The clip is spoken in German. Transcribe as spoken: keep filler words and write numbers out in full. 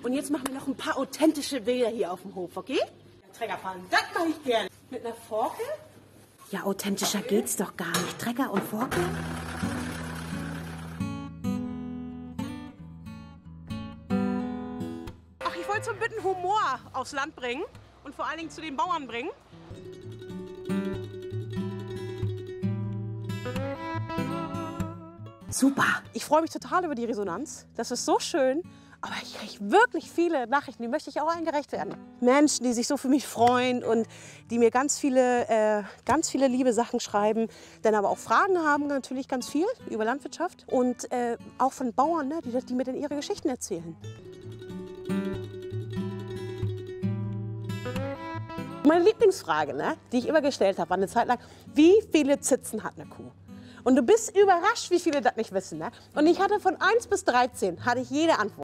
Und jetzt machen wir noch ein paar authentische Bilder hier auf dem Hof, okay? Trecker fahren, das mache ich gerne. Mit einer Forke? Ja, authentischer geht's doch gar nicht. Trecker und Forke? Ach, ich wollte so ein bisschen Humor aufs Land bringen und vor allen Dingen zu den Bauern bringen. Super. Ich freue mich total über die Resonanz. Das ist so schön. Aber ich kriege wirklich viele Nachrichten, die möchte ich auch allen gerecht werden. Menschen, die sich so für mich freuen und die mir ganz viele, äh, ganz viele liebe Sachen schreiben, dann aber auch Fragen haben, natürlich ganz viel über Landwirtschaft. Und äh, auch von Bauern, ne, die, die mir dann ihre Geschichten erzählen. Meine Lieblingsfrage, ne, die ich immer gestellt habe, war eine Zeit lang, wie viele Zitzen hat eine Kuh? Und du bist überrascht, wie viele das nicht wissen. Ne? Und ich hatte von eins bis dreizehn hatte ich jede Antwort.